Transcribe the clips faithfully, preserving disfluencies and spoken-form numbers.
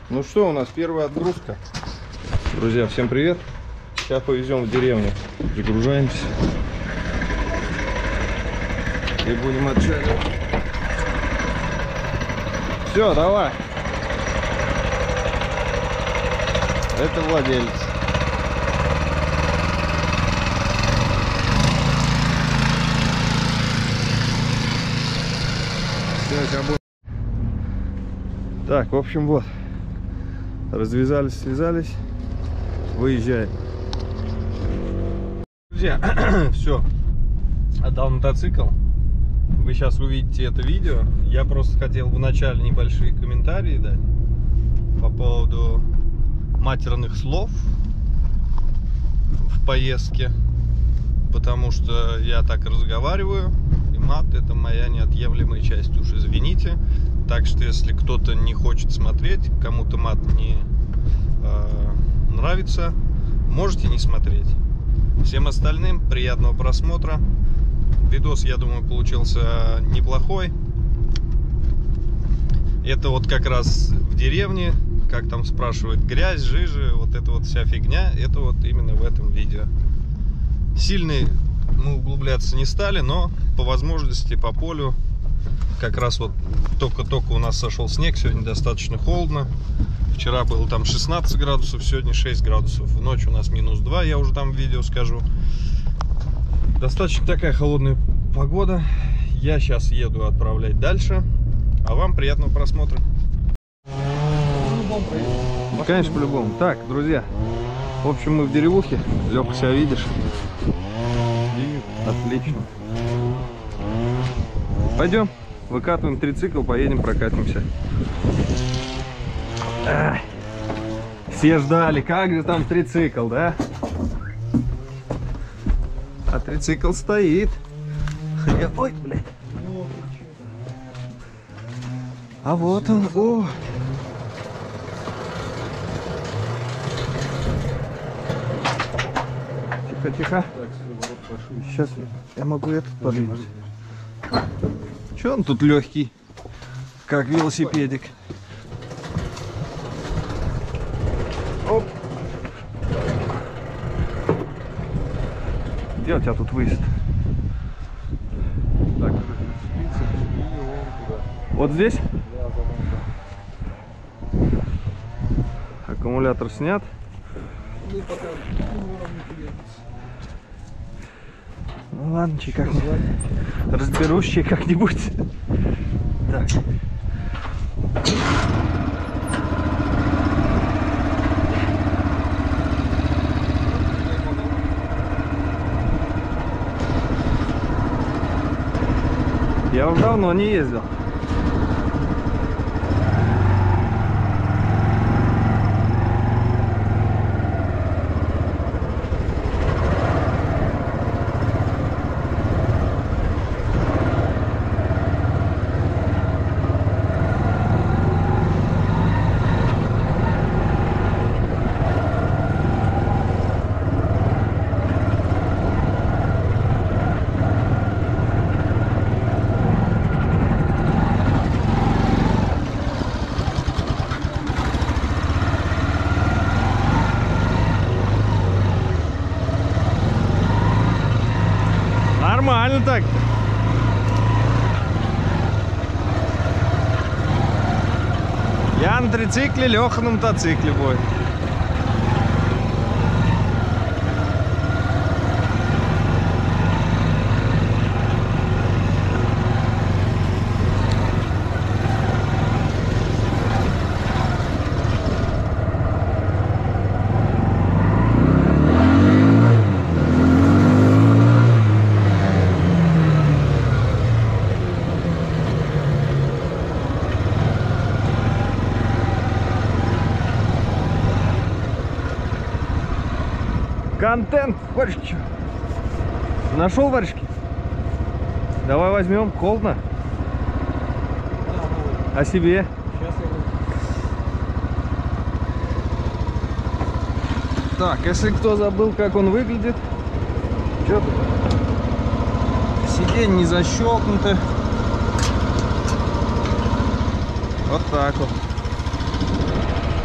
Ну что, у нас первая отгрузка. Друзья, всем привет. Сейчас повезем в деревню. Загружаемся. И будем отчаливать. Все, давай. Это владелец. Все, сейчас будет. Так, в общем, вот. Развязались, связались. Выезжаем. Друзья, все. Отдал мотоцикл. Вы сейчас увидите это видео. Я просто хотел вначале небольшие комментарии дать по поводу матерных слов в поездке. Потому что я так разговариваю. И мат — это моя неотъемлемая часть. Уж извините. Так что если кто-то не хочет смотреть, кому-то мат не э, нравится, можете не смотреть. Всем остальным приятного просмотра. Видос, я думаю, получился неплохой. Это вот как раз в деревне, как там спрашивают, грязь, жижи, вот эта вот вся фигня, это вот именно в этом видео. Сильно мы углубляться не стали, но по возможности по полю. Как раз вот только-только у нас сошел снег, сегодня достаточно холодно. Вчера было там шестнадцать градусов, сегодня шесть градусов. В ночь у нас минус два, я уже там в видео скажу. Достаточно такая холодная погода. Я сейчас еду отправлять дальше. А вам приятного просмотра. Ну, конечно, по-любому. Так, друзья. В общем, мы в деревухе. Лёха, себя видишь? Отлично. Пойдем. Выкатываем трицикл, поедем прокатимся. Ах, все ждали, как же там трицикл, да? А трицикл стоит. Ой, блядь. А вот он. О. Тихо, тихо. Сейчас я могу этот подвинуть. Че он тут легкий, как велосипедик. Оп. Где у тебя тут выезд? Так, вот здесь? Аккумулятор снят. Ну ладно, че как разберусь, че как-нибудь. Так. Я уже давно не ездил. Нормально так. Я на трицикле, Леха на мотоцикле будет. Контент, варежки. Нашел варежки? Давай возьмем, холодно. Да, о себе. Сейчас я... Так, если кто забыл, как он выглядит, что тут? Сиденье не защелкнуто. Вот так вот.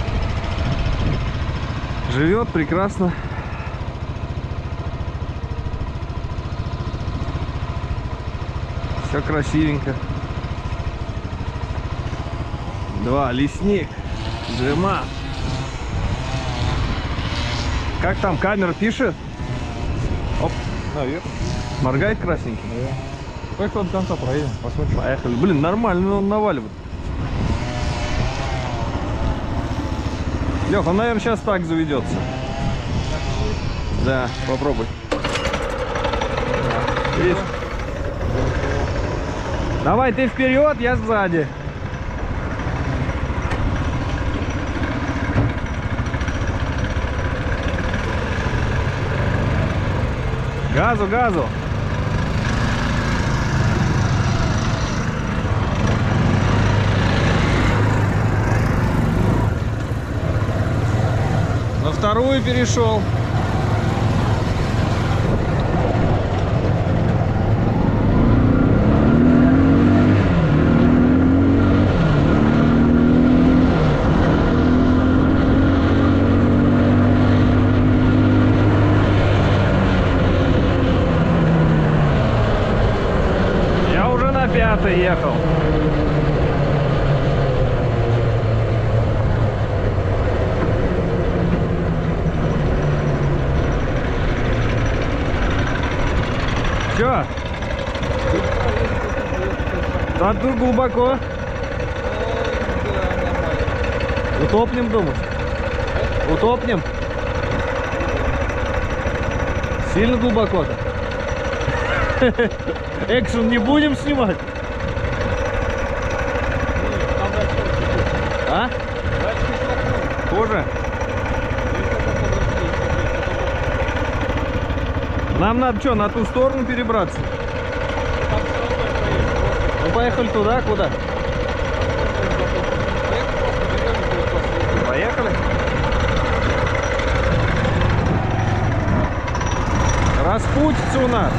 Живет прекрасно. Все красивенько. Два, лесник, Джима. Как там камера пишет? Оп, наверх. Моргает красненький. Да. Поехали до конца, проедем, посмотрим. Поехали. Блин, нормально, он наваливает. Лех, он, наверное, сейчас так заведется. Да, попробуй. Видишь? Давай ты вперед, я сзади. Газу, газу. На вторую перешел. Я уже на пятый ехал. Че? А тут глубоко. Утопнем, думаешь? Утопнем? Сильно глубоко-то? Экшен не будем снимать? А? Тоже? Нам надо что, на ту сторону перебраться? Ну поехали туда, куда? Поехали? Распутится у нас.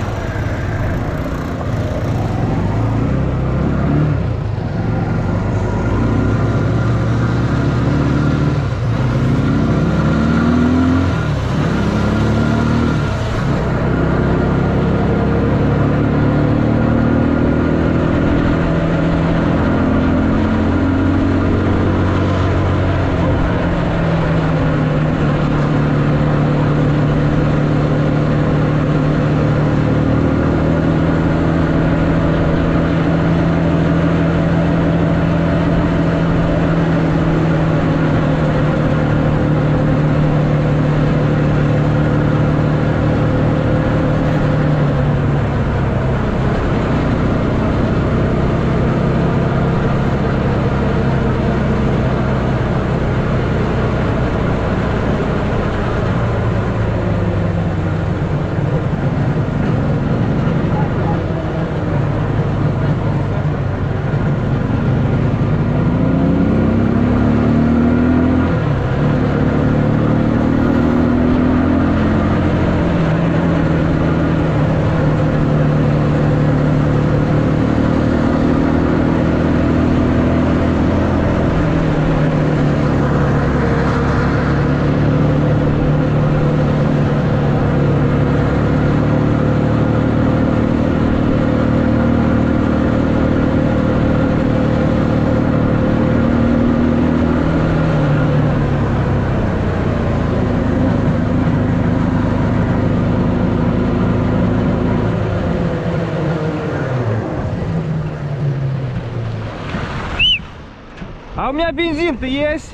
А у меня бензин-то есть?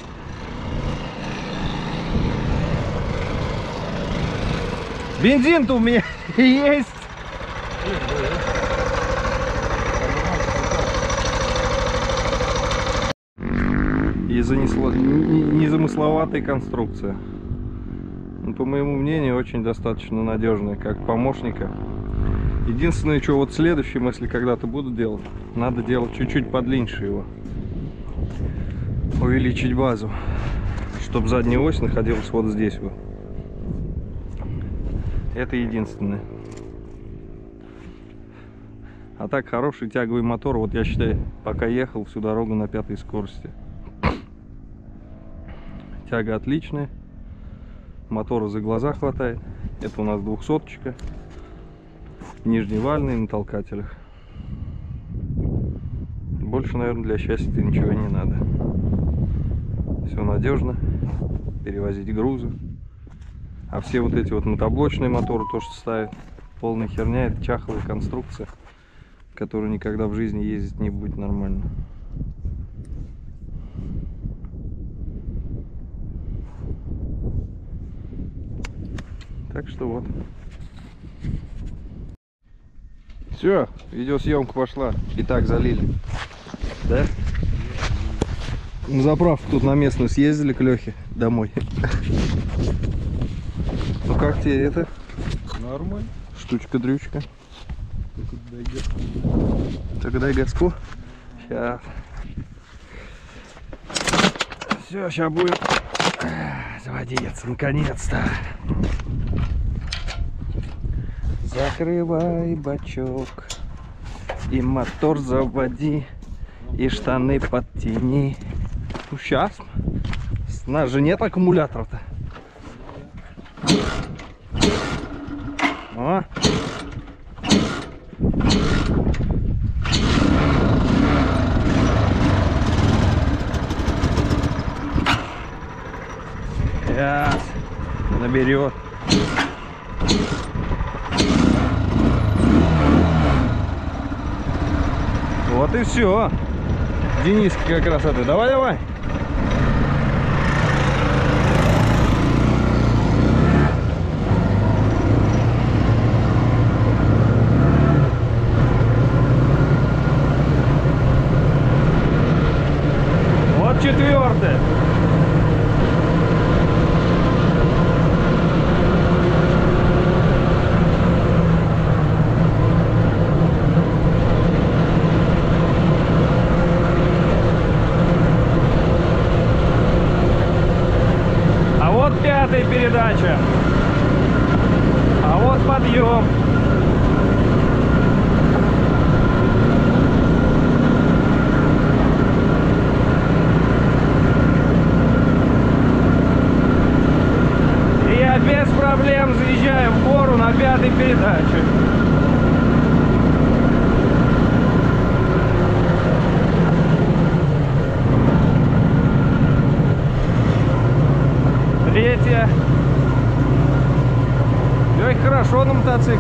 Бензин-то у меня есть. И занесло незамысловатая конструкция. Ну, по моему мнению, очень достаточно надежная, как помощника. Единственное, что вот следующим, если когда-то буду делать, надо делать чуть-чуть подлиннее его. Увеличить базу, чтобы задняя ось находилась вот здесь вот. Это единственное. А так хороший тяговый мотор. Вот я считаю, пока ехал всю дорогу на пятой скорости. Тяга отличная. мотора за глаза хватает. Это у нас двухсоточка. Нижневальный на толкателях. Больше, наверное, для счастья ничего не надо. Все надежно. Перевозить грузы. А все вот эти вот мотоблочные моторы, то, что ставят, полная херня. Это чахлая конструкция, которая никогда в жизни ездить не будет нормально. Так что вот. Все, видеосъемка пошла. И так залили. Да? На заправку тут на местную съездили к Лехе домой. Ну как тебе это? Нормально. Штучка-дрючка. Только дай газку. Сейчас. Все, сейчас будем заводиться наконец-то. Закрывай бачок и мотор заводи, и штаны подтяни. Ну сейчас. У нас же нет аккумулятора-то. О. Сейчас наберет. Вот и все. Дениска как раз это. Давай, давай. Вот четвертый. Передача. А вот подъем. И я без проблем заезжаю в гору на пятой передаче. Третья. Лёх, хорошо на мотоцикле.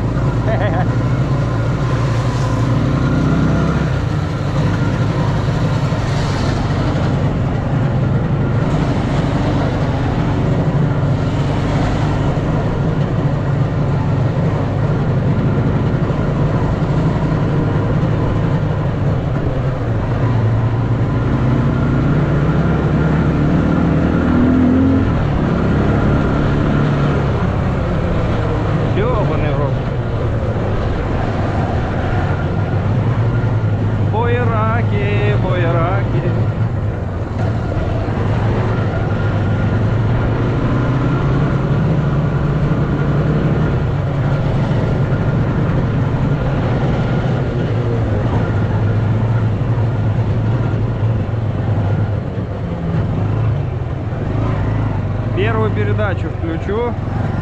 Первую передачу включу.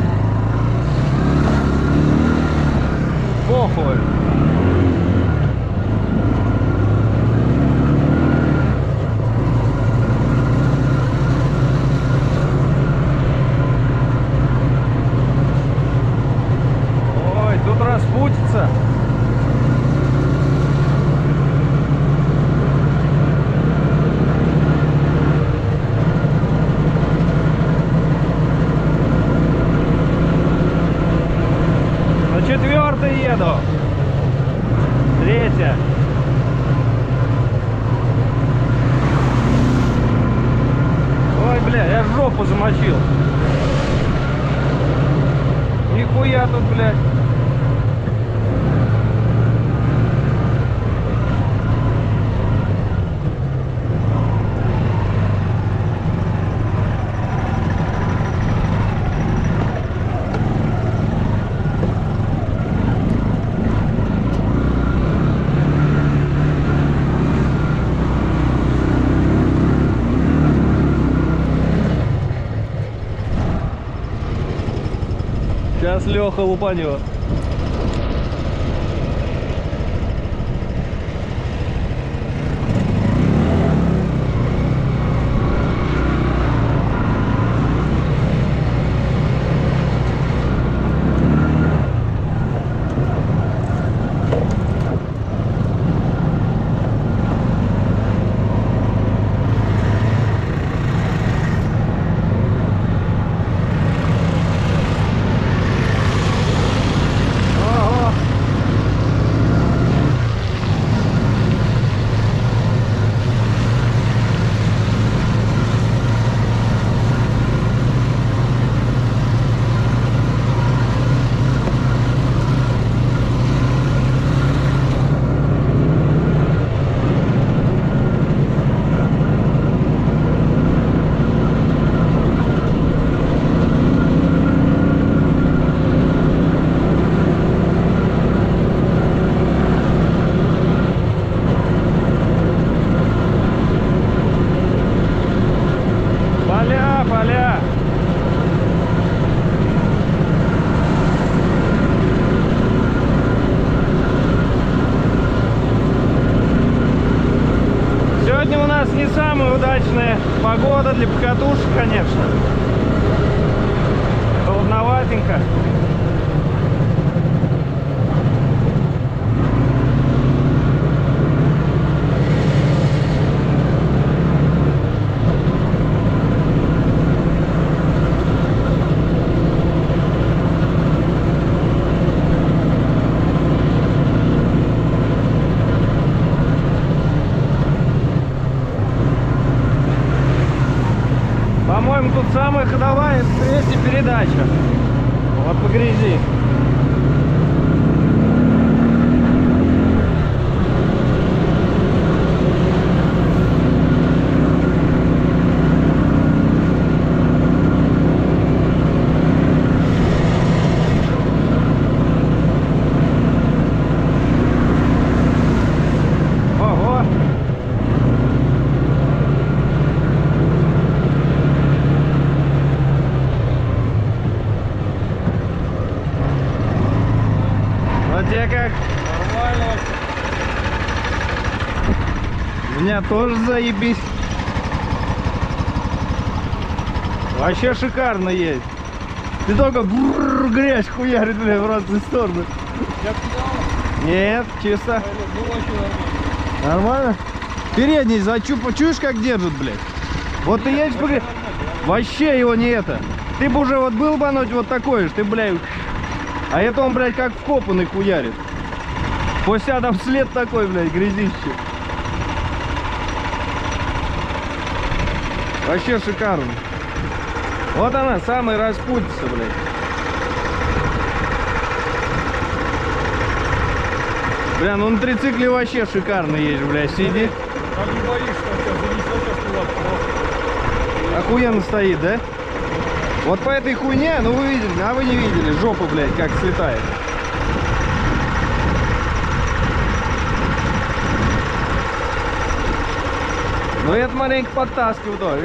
Похуй. Ой, тут распутится. Четвертый еду. Третья. Ой, бля, я жопу замочил. Нихуя тут, блядь. Сейчас Леха лупанет. Погода для покатушек, конечно. Холодноватенько. По-моему, тут самая ходовая третья передача. Вот по грязи. Ого! Тебе как? Нормально. У меня тоже заебись. Вообще шикарно есть. Ты только брррр, грязь хуярит, бля, в разные стороны. Я пидал? Нет, чисто. Ну вообще нормально. Нормально? Передний зачупа, чуешь, как держит, блядь? Вот ты едешь, блядь, вообще его не это. Ты бы уже вот был бы оно вот такое же, ты, блядь. А это он, блядь, как вкопанный хуярит. После там след такой, блядь, грязище. Вообще шикарно. Вот она, самая распутица, блядь. Бля, ну на трицикле вообще шикарно едешь, блядь, сиди. А не боишься, что сейчас занесет, сейчас куда-то. Охуенно стоит, да? Вот по этой хуйне, ну вы видели, а вы не видели, жопа, блядь, как слетает. Ну это маленько подтаскивает, да.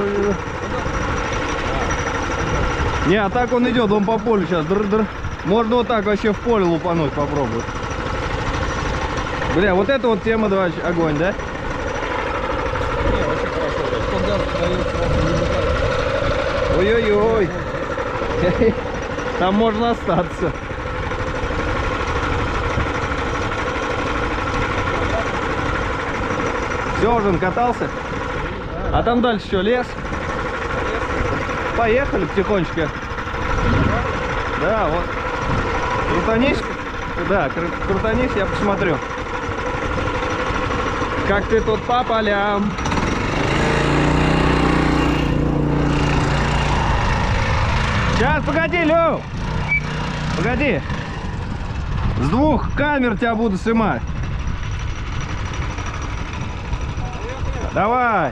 Не, а так он идет, он по полю сейчас. Др-др. Можно вот так вообще в поле лупануть, попробовать. Бля, вот это вот тема, два огонь, да? Не, вообще хорошо. Ой-ой-ой. Там можно остаться. Все, уже катался? А там дальше что, лес? Поехали потихонечку. Да, вот. Крутанись? Да, кру- крутанись, я посмотрю. Как ты тут по полям. Сейчас, погоди, Лёв. Погоди. С двух камер тебя буду снимать. Давай.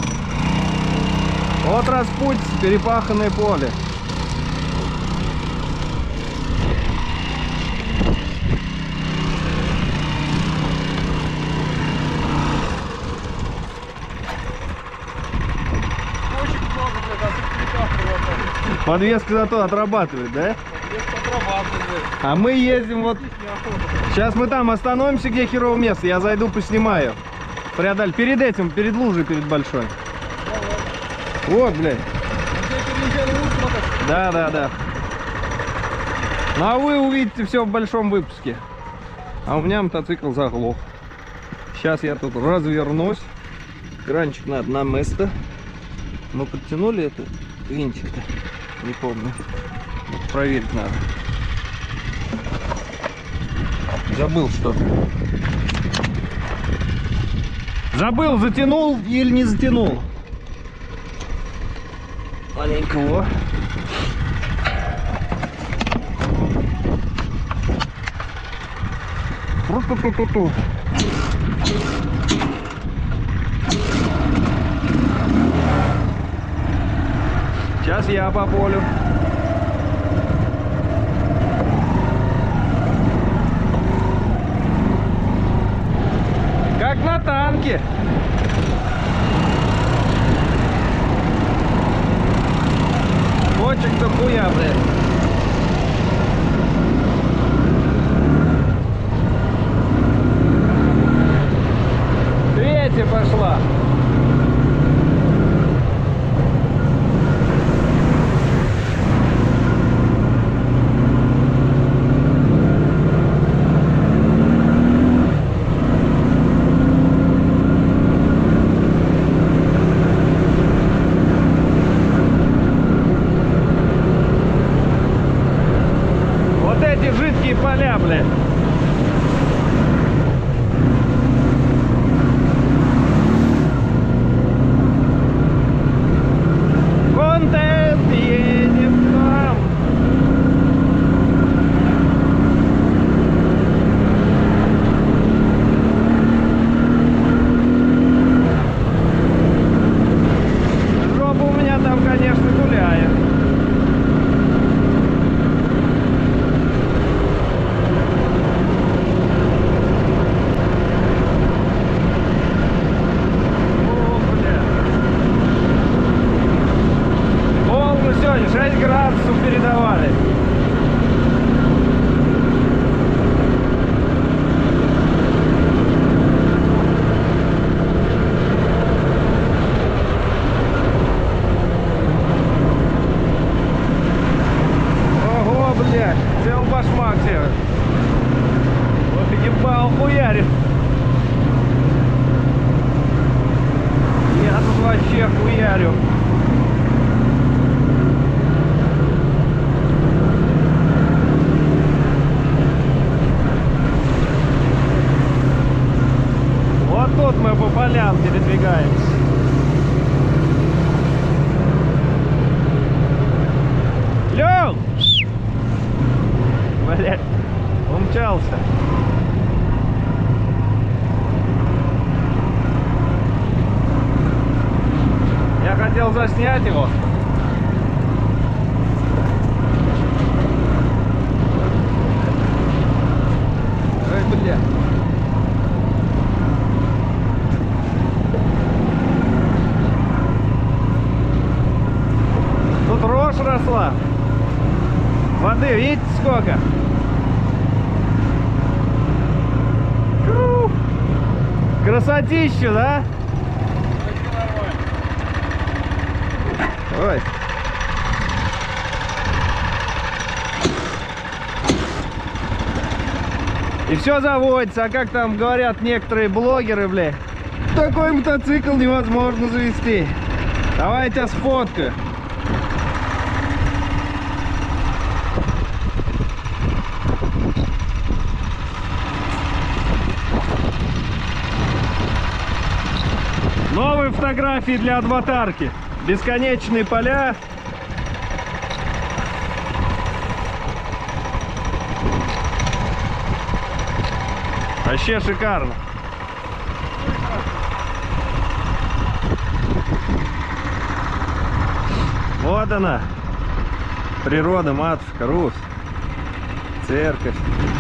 Вот распутица, перепаханное поле. Очень много, блядь, а ты Подвеска зато отрабатывает, да? подвеска отрабатывает. А мы ездим вот... Сейчас мы там остановимся, где херово место. Я зайду, поснимаю. Преодоль. Перед этим, перед лужей, перед большой. Вот, блядь. Да, да, да. Ну а вы увидите все в большом выпуске. А у меня мотоцикл заглох. Сейчас я тут развернусь. Кранчик надо на место. Мы подтянули это винтик-то? Не помню. Проверить надо. Забыл что. Забыл, затянул или не затянул. Маленько его. Ру-ту-ту-ту-ту. Сейчас я по полю. Как на танке. Бочек-то хуя, блядь. Третья пошла. Жидкие поля, блядь. Контент едем там. Жопа у меня там, конечно, гуляет. шесть градусов передавали. Ого, блядь, цел башмак себе. Вот ебал хуярит. Я тут вообще хуярю. Тут мы по полям передвигаемся. Лёв! Блять, умчался. Я хотел заснять его. Ой, блядь. Рожь росла. Воды, видите, сколько? Кру! Красотища, да? Ой. И все заводится, а как там говорят некоторые блогеры, бля, такой мотоцикл невозможно завести. Давай я тебя сфоткаю. Новые фотографии для аватарки. Бесконечные поля. Вообще шикарно. Вот она. Природа, матушка, Русь. Церковь.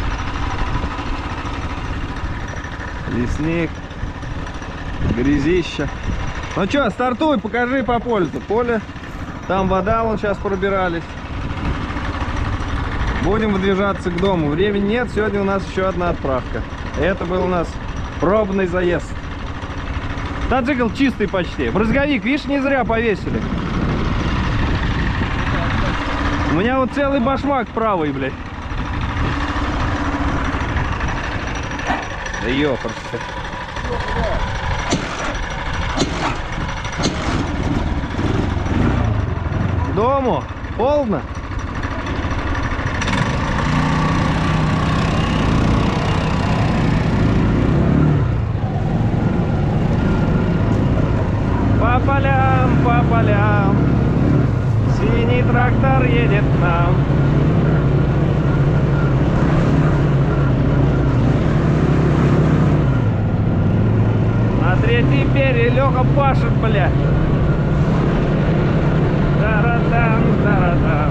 Лесник. Грязища. Ну что, стартуй, покажи по полю-то. Поле. Там вода, вон сейчас пробирались. Будем выдвижаться к дому. Времени нет, сегодня у нас еще одна отправка. Это был у нас пробный заезд. Мотоцикл чистый почти. Брызговик, видишь, не зря повесили. У меня вот целый башмак правый, блядь. Да ёпрст. К дому. Полно. По полям, по полям, синий трактор едет к нам. На третьей пере Леха пашет, бля. Таратам, таратам.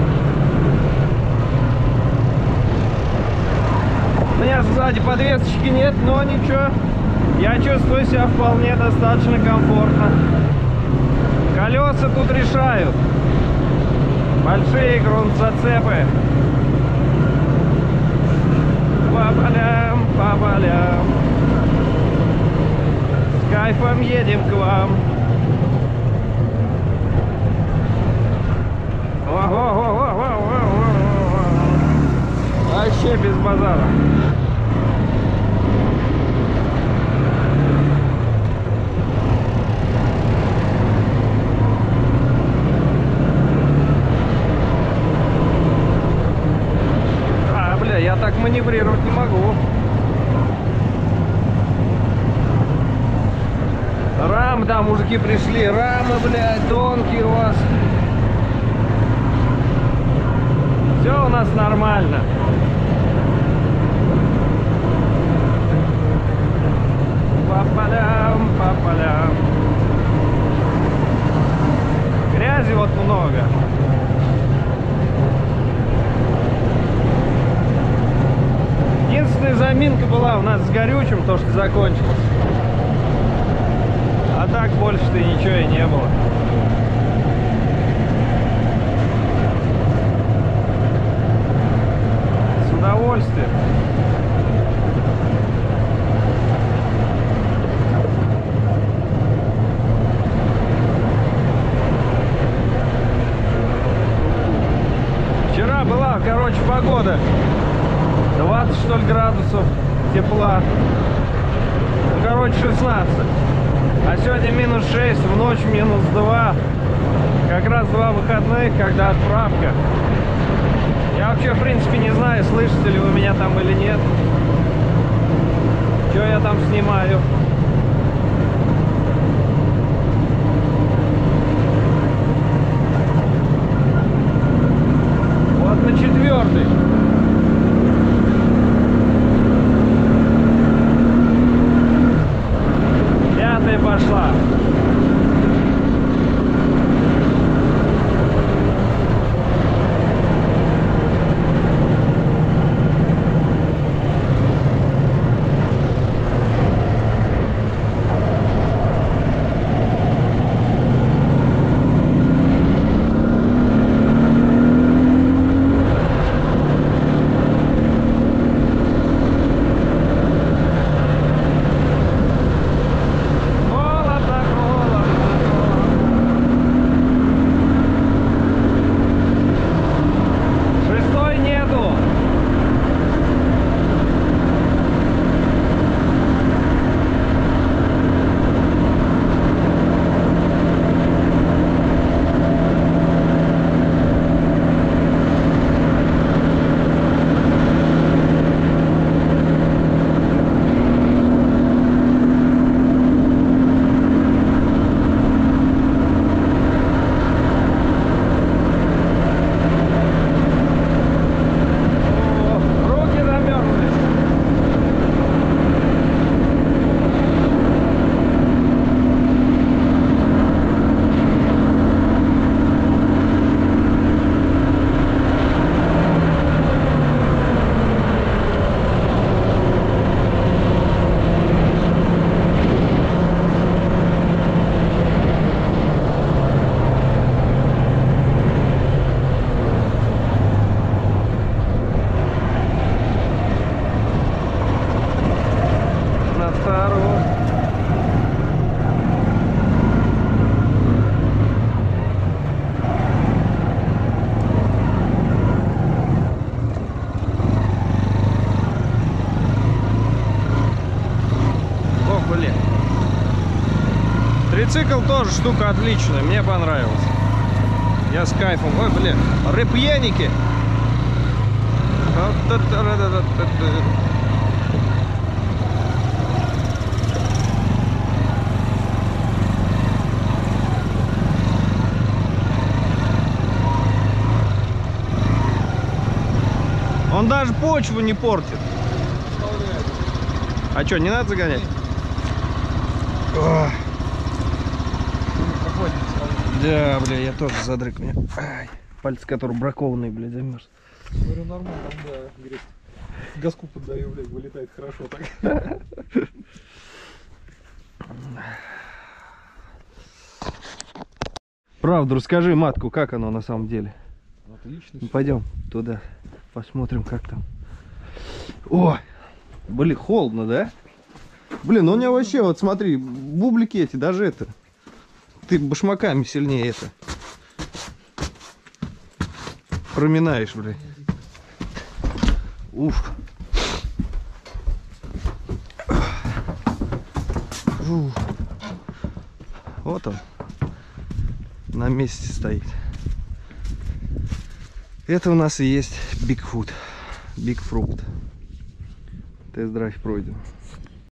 У меня сзади подвесочки нет, но ничего. Я чувствую себя вполне достаточно комфортно. Колеса тут решают. Большие грунтзацепы. По полям, по полям. С кайфом едем к вам. Вообще без базара. Я так маневрировать не могу. Рамы, да, мужики пришли. Рамы, блядь, тонкие у вас. Все у нас нормально. По полям, по полям. Грязи вот много. Единственная заминка была у нас с горючим, то что закончилось. А так больше-то ничего и не было. С удовольствием. Вчера была, короче, погода. двадцать, что ли, градусов тепла. Ну, короче, шестнадцать. А сегодня минус шесть, в ночь минус два. Как раз два выходных, когда отправка. Я вообще, в принципе, не знаю, слышите ли вы меня там или нет. Что я там снимаю. Вот на четвертый. Пошла. Трицикл тоже штука отличная, мне понравилась. Я с кайфом. Ой, блин, рыбьеники. Он даже почву не портит. А что, не надо загонять? Ох. Да, бля, я тоже задрык мне. Ай, пальцы, которые бракованные, блядь, замерз. Говорю, нормально, да, говорит. Газку поддаю, блядь, вылетает хорошо так. Правда, расскажи, матку, как оно на самом деле? Отлично. Ну, пойдем туда, посмотрим, как там. О, блин, холодно, да? Блин, ну у меня вообще, вот смотри, бублики эти, даже это. Ты башмаками сильнее это проминаешь, блядь. Уф. Уф. Вот он. На месте стоит. Это у нас и есть Бигфут. Бигфрукт. Тест-драйв пройден.